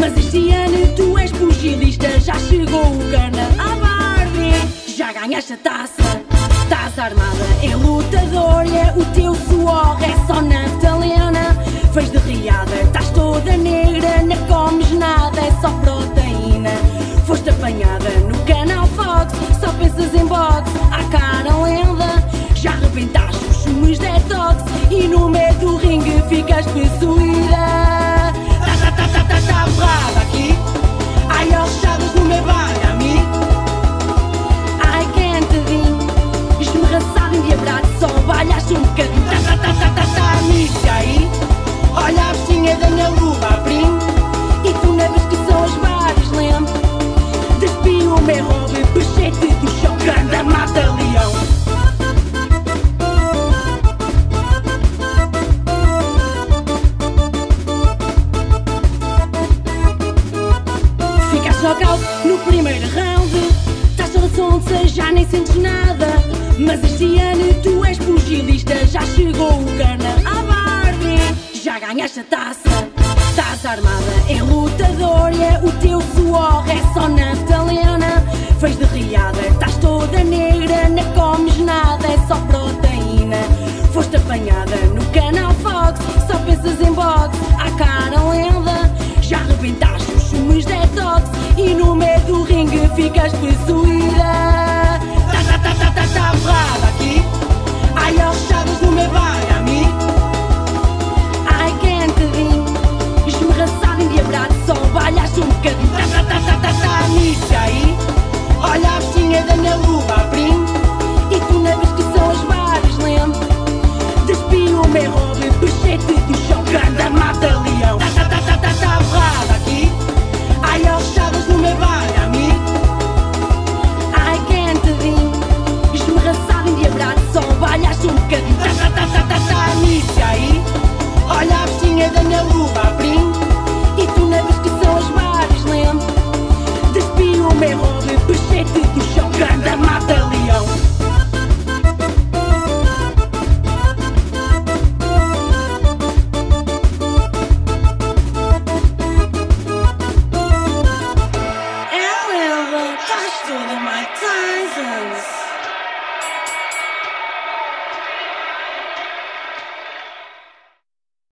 Mas este ano tu és pugilista, já chegou o cana. Ah, Barbie, já ganhaste a taça, estás armada em lutadora. O teu suor é só naftalina. Vens de riada, estás toda negra, não comes nada, é só proteína. Foste apanhada no canal Fox, só pensas em boxe, à cara lenda. Já arrebentaste os sumos detox e no meio do ringue ficas possuída. Tá borrada aqui, ai alçadas no meu baile, amigo. Ai quente-vinho, esmerraçado, endiabrado, só balhaste um bocadinho. Nisso aí, olha a vestinha da minha luva, primo. E tu não vês que são as várias, lembro. Despi o meu hobby, puxei-te do chão, grande mata-leão. Knockout no primeiro round, estás toda sonsa, já nem sentes nada. Mas este ano tu és pugilista, já chegou o cana. Ah, Barbie, já ganhaste a taça, estás armada em lutadora. O teu suor é só naftalina. Vens de riada, estás toda negra, não comes nada, é só proteína. Foste apanhada no canal Fox, só pensas em boxe, à cara lenda. Já arrebentaste os sumos detox e no meio do ringue ficas possuída. Tá borrada aqui, ai alçadas no meu baile, amigo. Ai quente-vinho, esmerraçado, endiabrado, só balhaste um bocadinho. Nisso aí, olha a vestinha da minha luva, primo. E tu não vês que são as várias, lembro. Despi o meu hobby, puxei-te do chão, grande mata-leão. Tá borrada aqui, ai alçadas no meu baile, amigo. Ai quente-vinho, esmerraçado, endiabrado, só balhaste um bocadinho. Nisso aí, olha a vestinha da minha luva, primo. E tu não vês que são as várias, lembro. Despi o meu hobby, puxei-te do chão, grande mata-leão. Estás toda Mike Tyson.